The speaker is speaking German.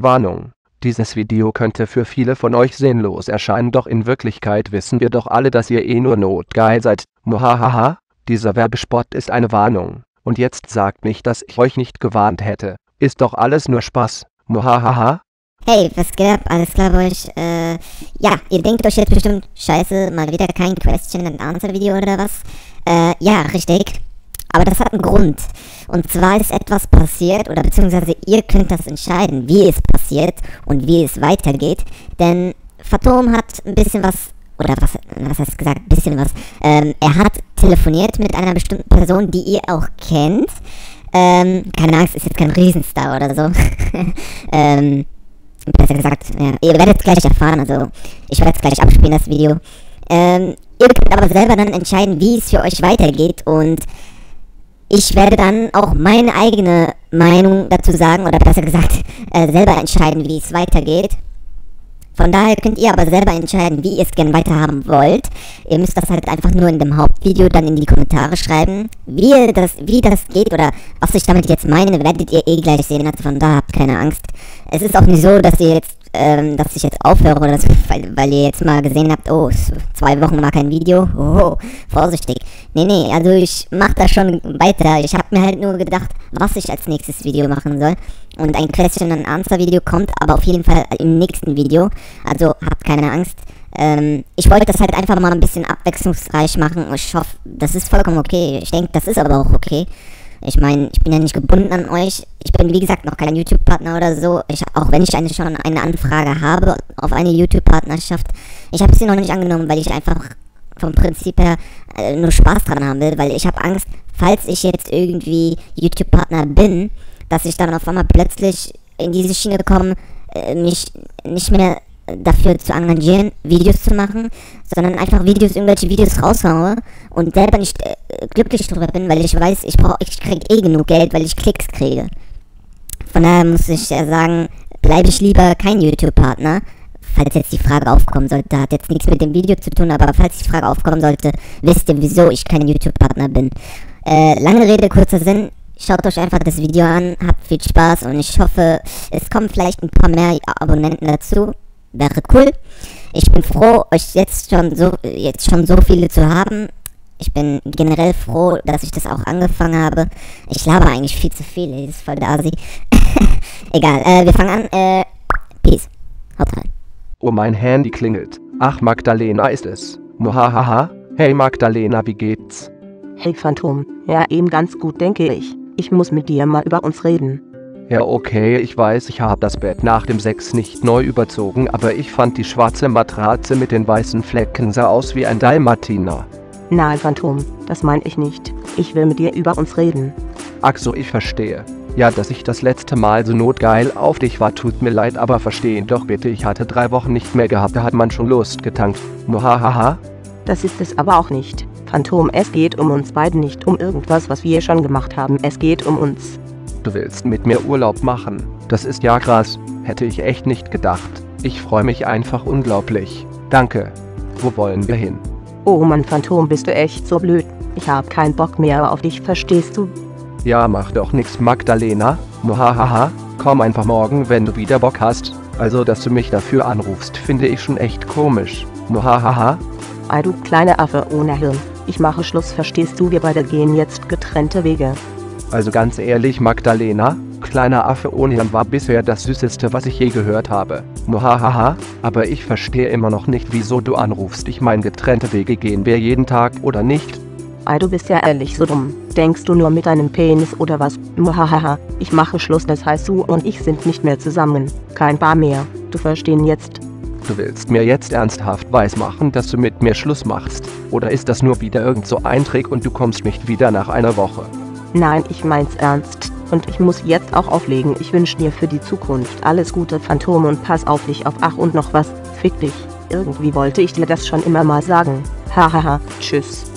Warnung. Dieses Video könnte für viele von euch sinnlos erscheinen, doch in Wirklichkeit wissen wir doch alle, dass ihr eh nur notgeil seid. Muhahaha, dieser Werbespot ist eine Warnung. Und jetzt sagt nicht, dass ich euch nicht gewarnt hätte. Ist doch alles nur Spaß. Muhahaha. Hey, was geht ab? Alles klar bei euch? Ja, ihr denkt euch jetzt bestimmt, scheiße, mal wieder kein Question and Answer Video oder was? Ja, richtig. Aber das hat einen Grund. Und zwar ist etwas passiert, oder beziehungsweise ihr könnt das entscheiden, wie es passiert und wie es weitergeht. Denn Phantom hat ein bisschen was, oder was heißt gesagt, ein bisschen was. Er hat telefoniert mit einer bestimmten Person, die ihr auch kennt. Keine Angst, ist jetzt kein Riesenstar oder so. Besser gesagt, ja, ihr werdet es gleich erfahren, also ich werde es gleich abspielen, das Video. Ihr könnt aber selber dann entscheiden, wie es für euch weitergeht, und ich werde dann auch meine eigene Meinung dazu sagen, oder besser gesagt, selber entscheiden, wie es weitergeht. Von daher könnt ihr aber selber entscheiden, wie ihr es gerne weiterhaben wollt. Ihr müsst das halt einfach nur in dem Hauptvideo dann in die Kommentare schreiben. Wie das geht oder was ich damit jetzt meine, werdet ihr eh gleich sehen. Also von daher habt keine Angst. Es ist auch nicht so, dass ihr jetzt, dass ich jetzt aufhöre oder so, weil ihr jetzt mal gesehen habt, oh, 2 Wochen mal kein Video. Oh, vorsichtig. Nee, also ich mache da schon weiter. Ich habe mir halt nur gedacht, was ich als nächstes Video machen soll. Und ein Question and Answer Video kommt aber auf jeden Fall im nächsten Video. Also habt keine Angst. Ich wollte das halt einfach mal ein bisschen abwechslungsreich machen. Ich hoffe, das ist vollkommen okay. Ich denke, das ist aber auch okay. Ich meine, ich bin ja nicht gebunden an euch. Ich bin, wie gesagt, noch kein YouTube-Partner oder so. Auch wenn ich schon eine Anfrage habe auf eine YouTube-Partnerschaft. Ich habe sie noch nicht angenommen, weil ich einfach vom Prinzip her nur Spaß dran haben will. Weil ich habe Angst, falls ich jetzt irgendwie YouTube-Partner bin, dass ich dann auf einmal plötzlich in diese Schiene komme, mich nicht mehr dafür zu engagieren, Videos zu machen, sondern einfach irgendwelche Videos raushaue und selber nicht glücklich drüber bin, weil ich weiß, ich kriege eh genug Geld, weil ich Klicks kriege. Von daher muss ich sagen, bleibe ich lieber kein YouTube-Partner, falls jetzt die Frage aufkommen sollte. Hat jetzt nichts mit dem Video zu tun, aber falls die Frage aufkommen sollte, wisst ihr, wieso ich kein YouTube-Partner bin. Lange Rede, kurzer Sinn. Schaut euch einfach das Video an, habt viel Spaß und ich hoffe, es kommen vielleicht ein paar mehr Abonnenten dazu. Wäre cool. Ich bin froh, euch jetzt schon so viele zu haben. Ich bin generell froh, dass ich das auch angefangen habe. Ich laber eigentlich viel zu viel, das ist voll der Asi. Egal, wir fangen an. Peace. Haut rein. Oh, mein Handy klingelt. Ach, Magdalena ist es. Muhahaha. Hey Magdalena, wie geht's? Hey Phantom, ja eben ganz gut, denke ich. Ich muss mit dir mal über uns reden. Ja, okay, ich weiß, ich habe das Bett nach dem Sex nicht neu überzogen, aber ich fand die schwarze Matratze mit den weißen Flecken sah aus wie ein Dalmatiner. Nein, Phantom, das meine ich nicht. Ich will mit dir über uns reden. Ach so, ich verstehe. Ja, dass ich das letzte Mal so notgeil auf dich war, tut mir leid, aber versteh doch bitte, ich hatte 3 Wochen nicht mehr gehabt, da hat man schon Lust getankt. Muhahaha. Das ist es aber auch nicht. Phantom, es geht um uns beiden, nicht um irgendwas, was wir schon gemacht haben. Es geht um uns. Du willst mit mir Urlaub machen. Das ist ja krass. Hätte ich echt nicht gedacht. Ich freue mich einfach unglaublich. Danke. Wo wollen wir hin? Oh Mann, Phantom, bist du echt so blöd. Ich hab keinen Bock mehr auf dich, verstehst du? Ja, mach doch nix, Magdalena. Muhahaha. Komm einfach morgen, wenn du wieder Bock hast. Also, dass du mich dafür anrufst, finde ich schon echt komisch. Muhahaha. Ei, du kleiner Affe ohne Hirn. Ich mache Schluss, verstehst du? Wir beide gehen jetzt getrennte Wege. Also ganz ehrlich, Magdalena, kleiner Affe ohne Hirn war bisher das Süßeste, was ich je gehört habe. Muhahaha, aber ich verstehe immer noch nicht, wieso du anrufst. Ich meine, getrennte Wege gehen wir jeden Tag, oder nicht? Ei, du bist ja ehrlich so dumm. Denkst du nur mit deinem Penis oder was? Muhahaha, ich mache Schluss, das heißt du und ich sind nicht mehr zusammen. Kein Paar mehr. Du verstehen jetzt? Du willst mir jetzt ernsthaft weismachen, dass du mit mir Schluss machst? Oder ist das nur wieder irgend so ein Trick und du kommst nicht wieder nach einer Woche? Nein, ich mein's ernst. Und ich muss jetzt auch auflegen. Ich wünsche dir für die Zukunft alles Gute, Phantom, und pass auf dich auf. Ach, und noch was. Fick dich. Irgendwie wollte ich dir das schon immer mal sagen. Hahaha. Tschüss.